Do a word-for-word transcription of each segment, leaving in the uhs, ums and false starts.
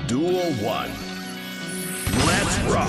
Duel one. Let's rock.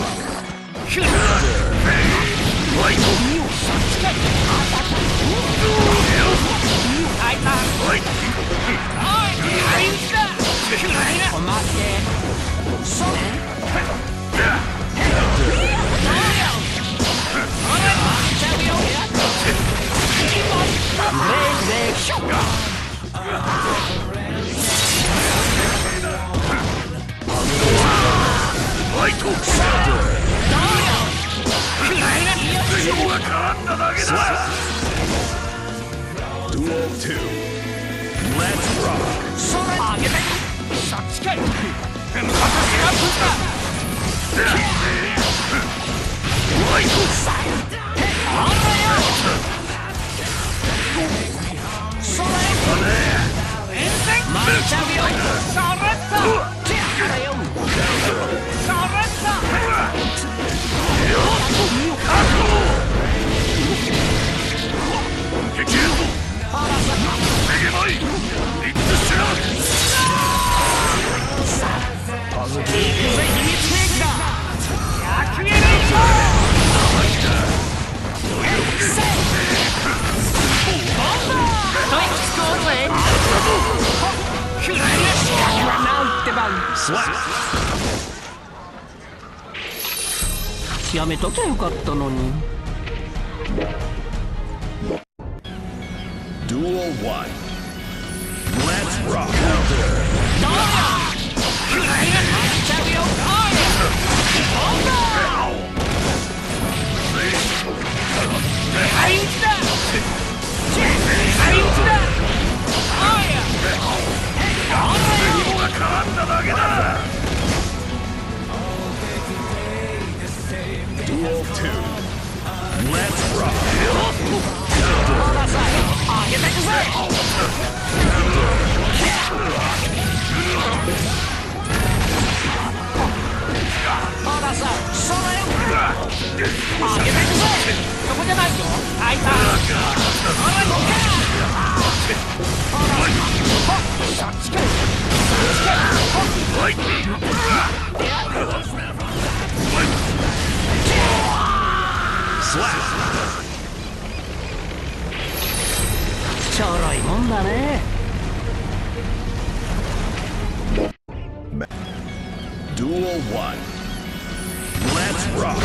Duel two. Let's rock. Slap. やめときゃよかったのに。 Duel one. Let's rock. Duel two. Let's rock. Slap. ちょろいもんだね。 Duel one. Let's rock.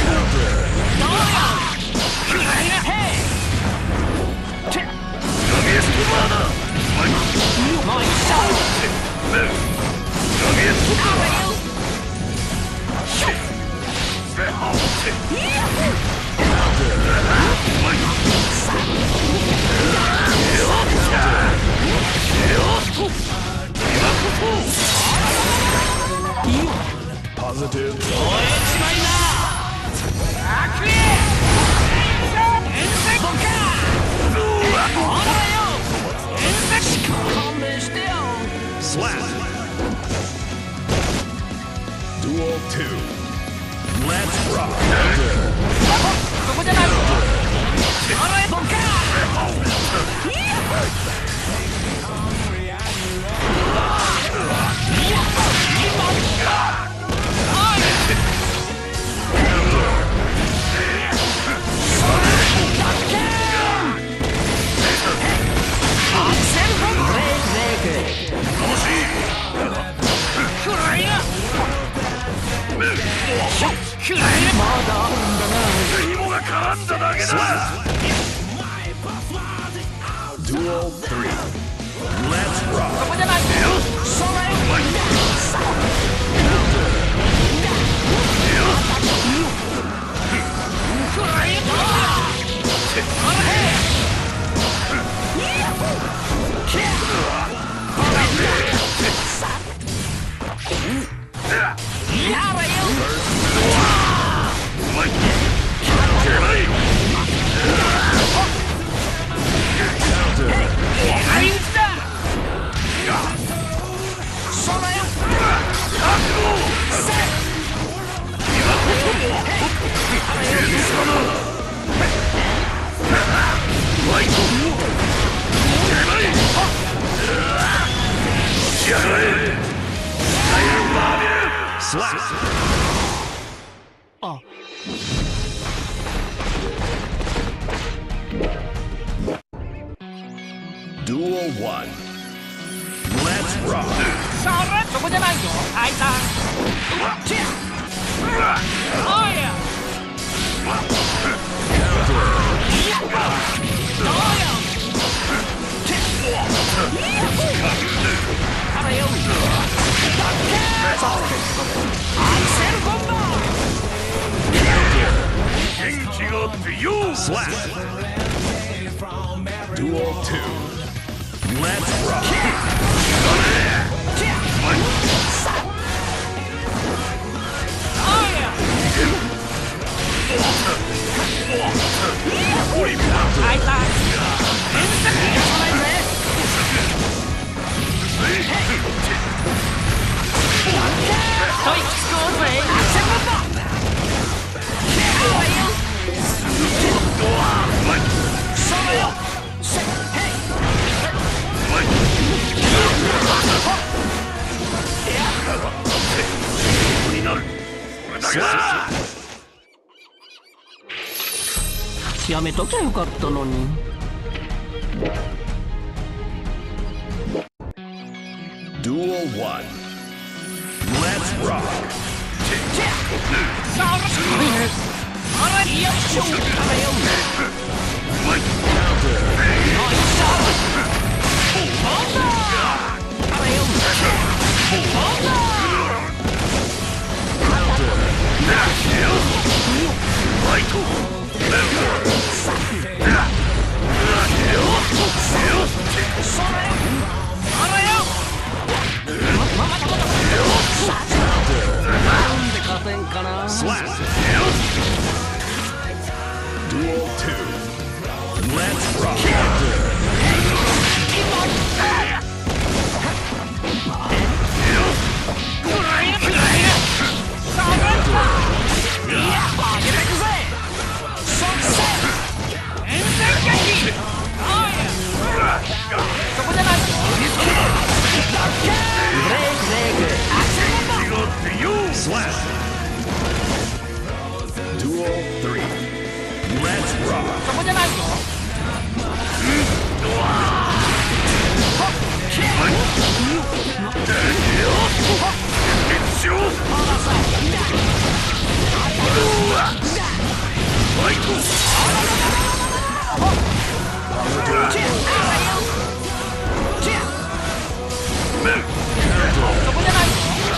Positive. Slap. Duel two. Let's rock. Duel three. Let's rock. Counter. one. Let's rock. そこじゃないよタイタン。おいやどうよあらよアクセルコンボ元気があってよ Slap. Duel two. Let's rock. おいやタイタン変則にやらないぜ一息つこうぜアクセルコンボあらよそれよやめときゃよかったのに。 Duel one. Let's rock. あらよいしょあらよおいしょボンバーあらよボンバーライトなんで勝てんかな。 Slap. Duel two. Let's rock. そこじゃない。ブレイクブレイクアクセルコンボ Slap. Duel three. Let's rock. そこじゃないぞ。そこじゃないぞ。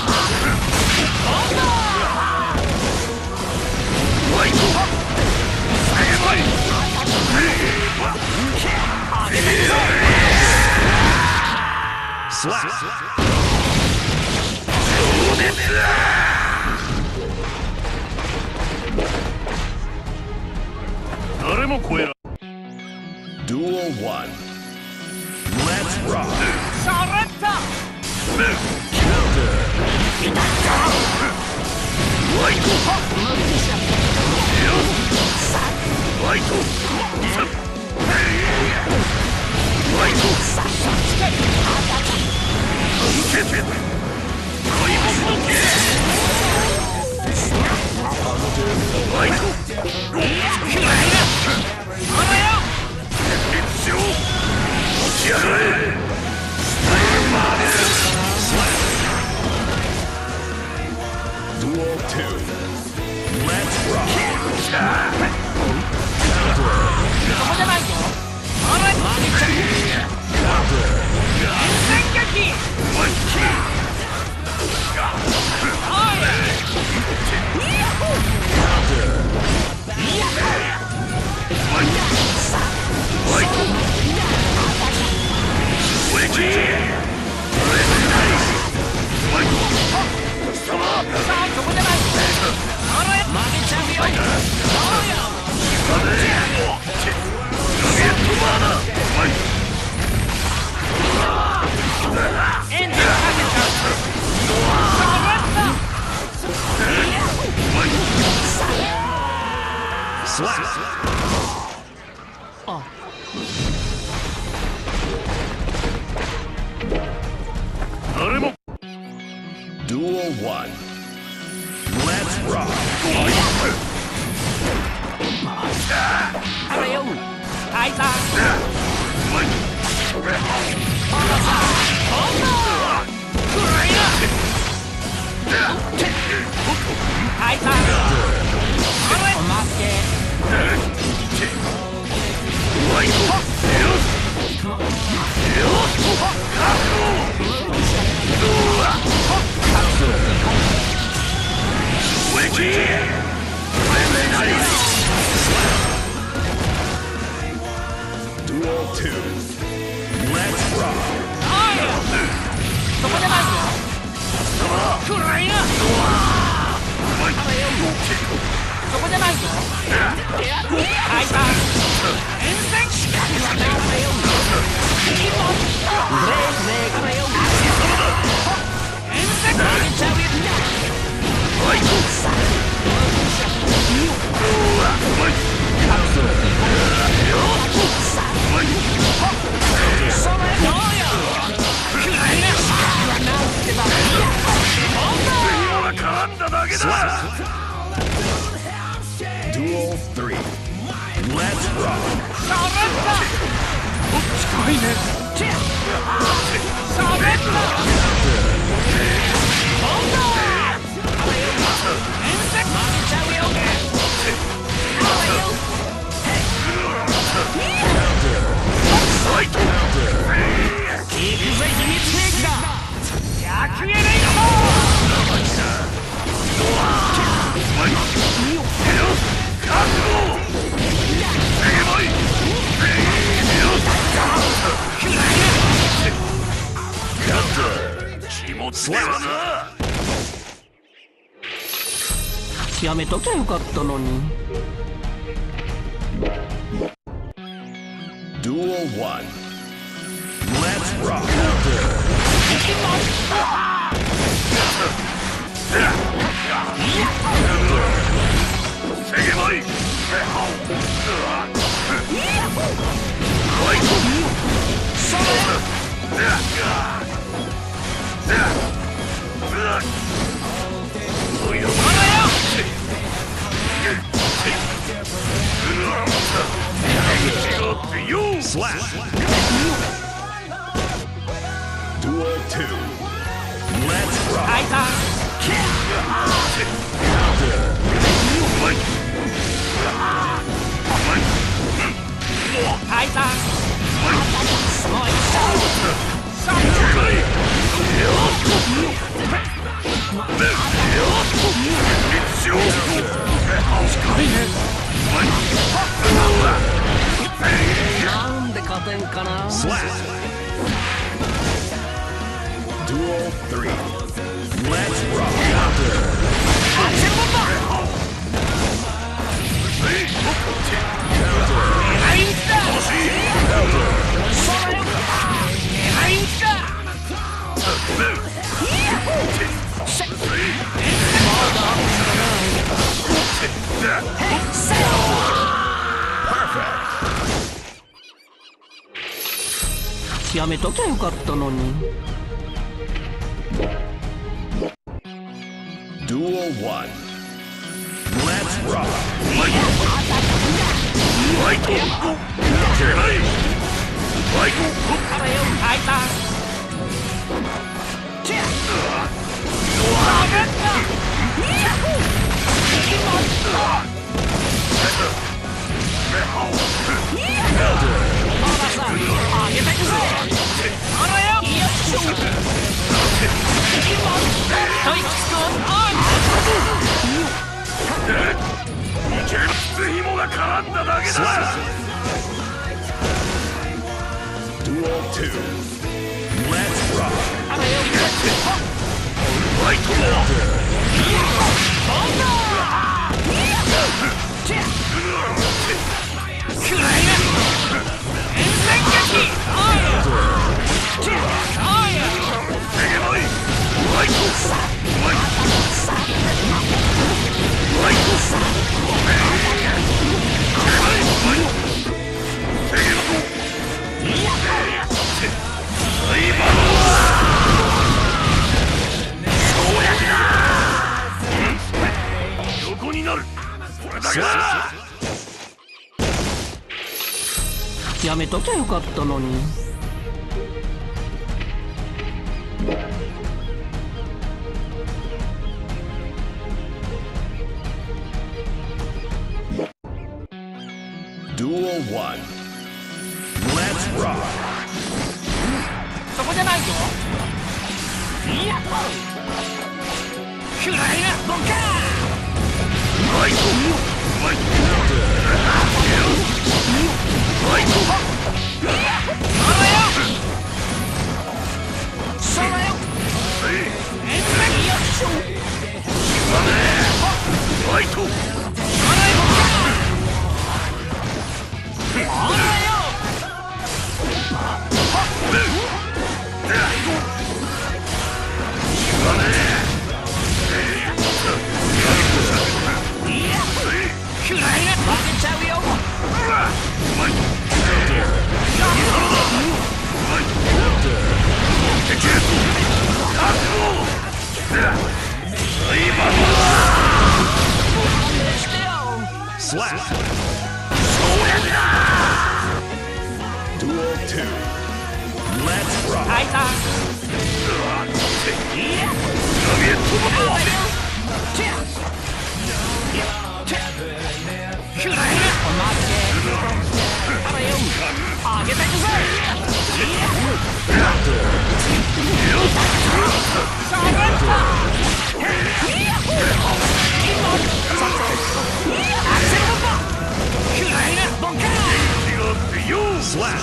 Slap. 誰も超えら Duel one. Let's rock. シャレッタ Counter. ライトライトライト受けて開幕のゲーライト一応起き上がれDuel two. Let's rock. そこじゃないぞ。あれ全撃さあそこじゃないぞ。あれ負けちゃうよ。エンジンかけちゃう。 Slap. あ誰も Duel one. Let's rock. あれよタイタンはいたおまけ Duel two. Let's rock. そこじゃないよくらいなそこじゃないよはいた遠征仕掛けはないわよブレーブレーからよ遠征投げちゃうよおいさそれどうよくらいな仕掛けはないってば絡んだだけだ Duel three. Let's rock. それだ近いねそれだ今度は遠征曲げちゃうよ行くぜ秘密兵器だ逆エレイトやめときゃよかったのに Duel one. Let's rock. なんで勝てんかな Duel three. Let's rock. やめときゃよかったのに Duel one. Let's rock. 紐が絡んだだけだ Duel two. Let's rock. ライト横になるこれだけだやめときゃよかったのに Duel one. Let's rock. そこじゃないぞ。いやっくらいなボンカー。 ライト。ライト。ライト。 そらよ。そらよ。えんまりよっしょ。 ライト。 そらよボンカー。そらよ。くらいな負けちゃうよ。 Slap. Duel two. Let's rock. 開いた。いや。くらいな。待って。あらよ。あげてくぜ。いや。下がった。いや。アクセルボンバー。くらいな。ボンカー。 Slap.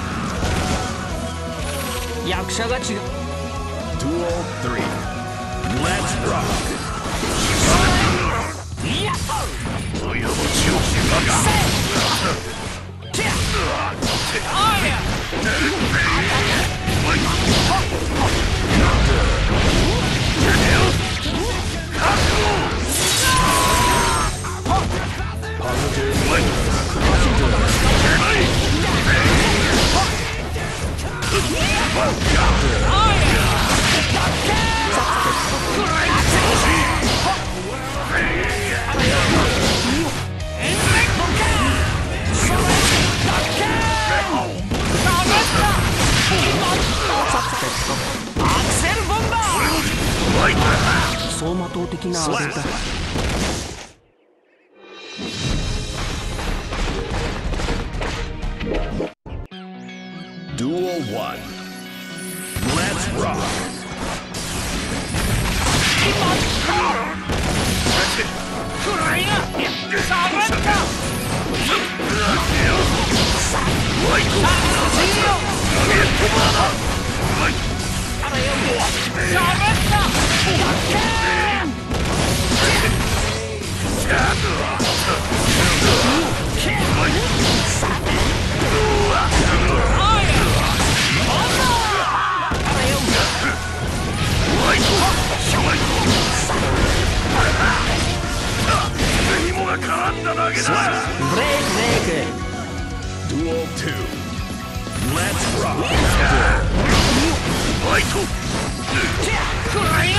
役者が違う。 Duel three. Let's rock. いや。走馬灯的なあれだ。 Duel one. Let's rock. くらいな。下がった。あらよ。下がった。 Duel two. Let's rock. Light. くらいな。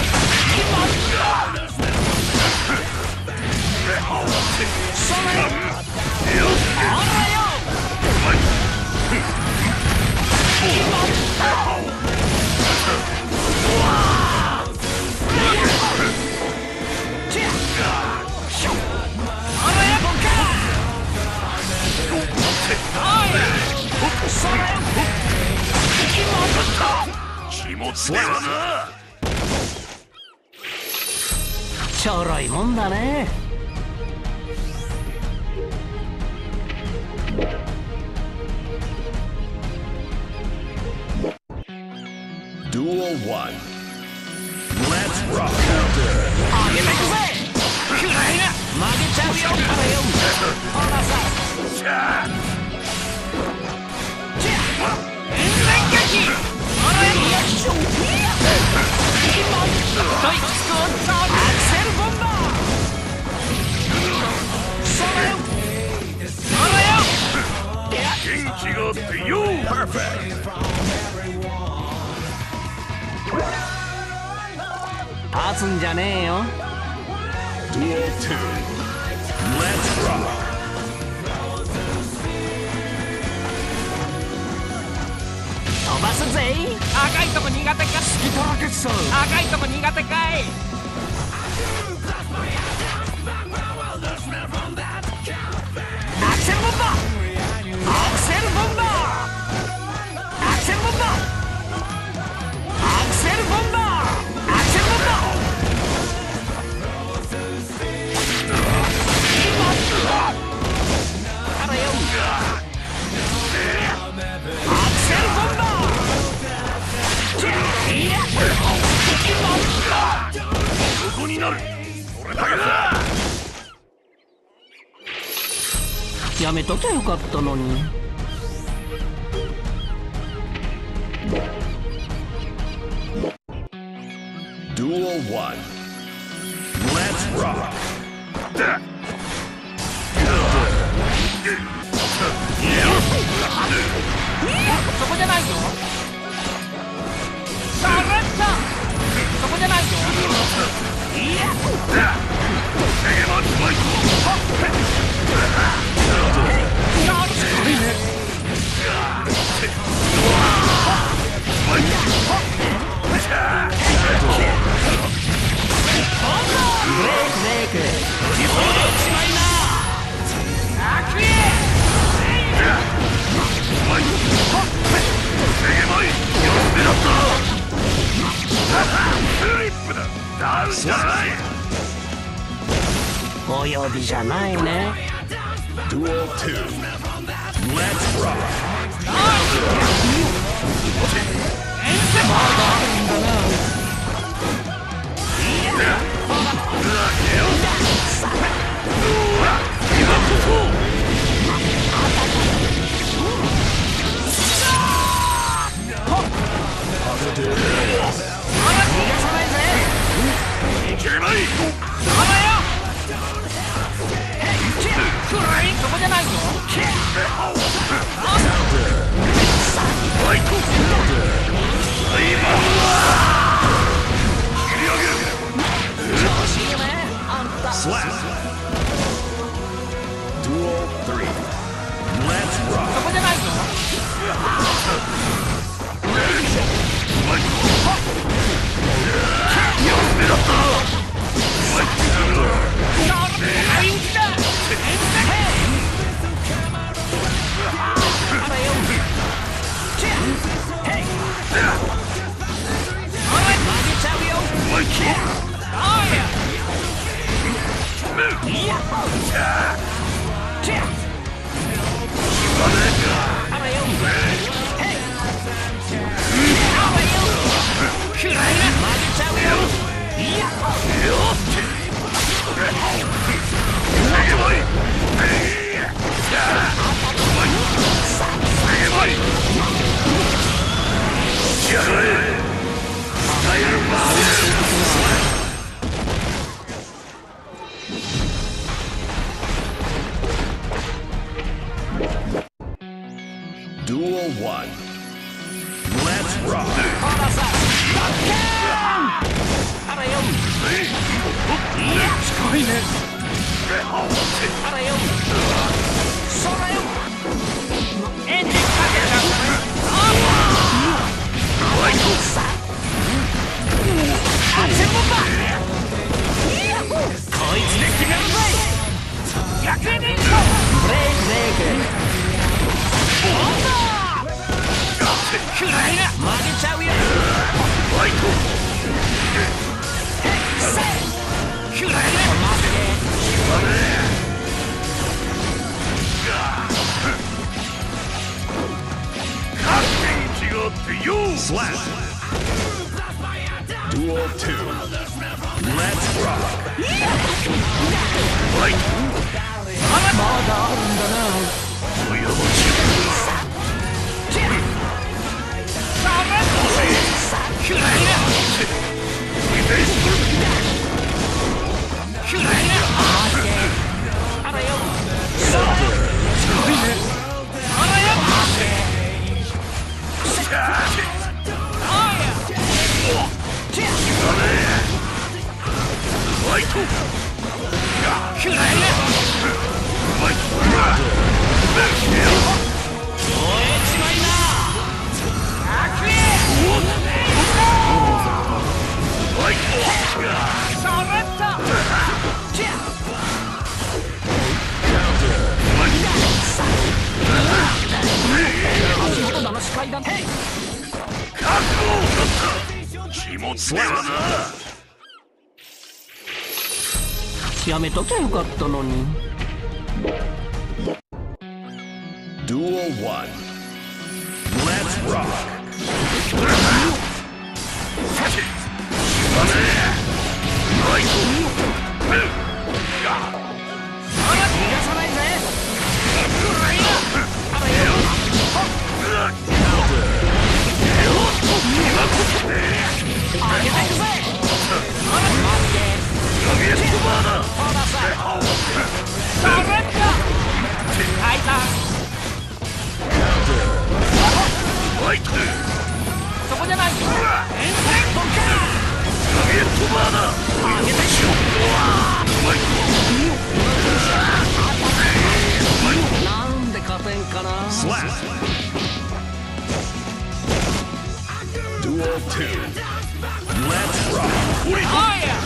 それ。あらよ。ちょろいもんだね。 Duel one. Let's rock. あげてくぜ。くらいな。曲げちゃうよ。あらよ。ほらさ。遠征撃。あらよ。よいしょ。ドイツスコートアクセルボンバー。それよ。あらよ。 元気があってよ。Perfect. 立つんじゃねえよ。 Duel two. Let's rock. 飛ばすぜ。赤いとこ苦手か。好きだらけさ。赤いとこ苦手かい。アクセルボンバー。 やめときゃよかったのに。 Duel one. Let's rock. そこじゃないよ。さらったそこじゃないよ。いやお呼びじゃないね。 Duel two. Let's rock. そこじゃないよ。 Slap. Duel three. Let's そ rock. こじゃないよ。 Duel one. Let's rock. 近いね。あらよ。そらよ。エンジンかけちゃったね。アクセルボンバー。こいつで決めるぞい。逆にブレイクブレイク。ボンバー。暗いな。曲げちゃうよ。ライト。暗いな。 Slap. Duel two. Let's rock. まだあるんだな。暗いな。暗いな。あらよ。すごいね。あらよ。ライト。暗いな。燃えちまいな。悪意。そらった。足元だの視界だね。やめときゃよかったのに。 Duel one. Let's rock. 逃がさないぜ。 いた。そこじゃない。変態ボカー上げてしよう。なんで勝てんかな。 Duel two. Let's rock. おいや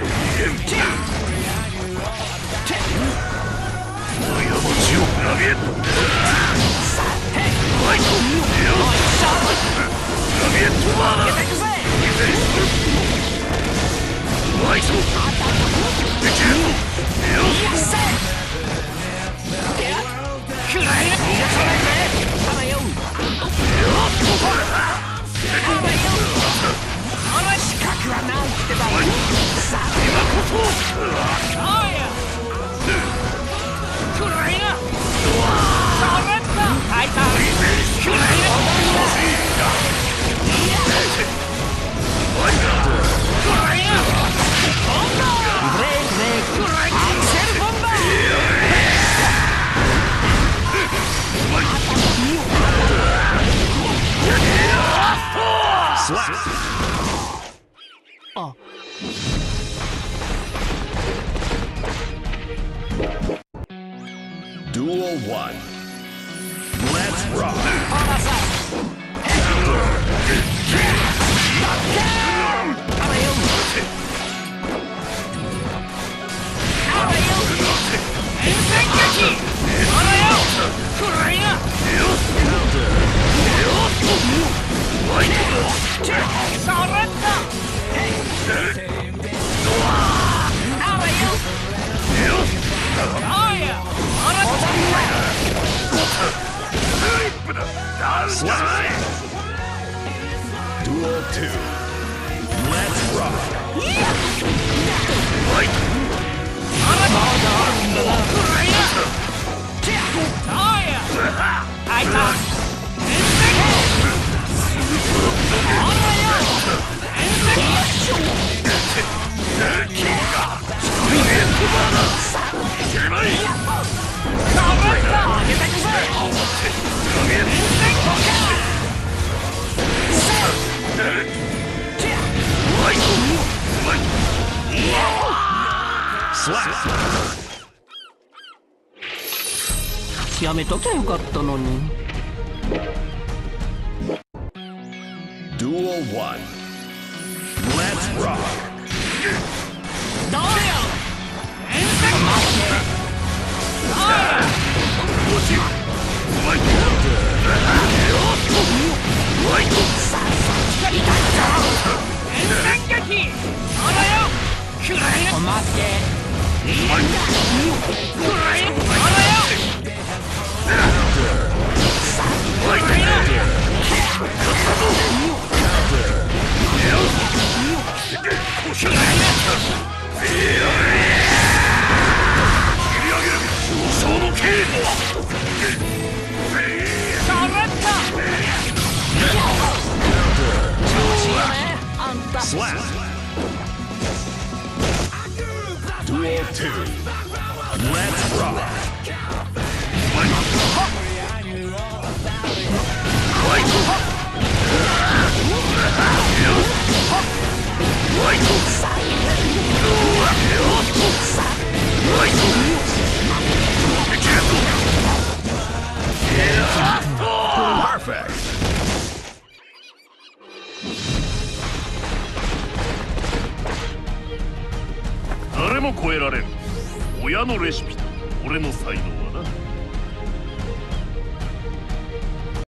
Duel one. Let's rock. やめときゃよかったのに。Duel one. Let's rock. どうよ。変態ボおまけ。 Slap. Duel two. Let's rock. Perfect. 誰も超えられん親のレシピ、俺の才能は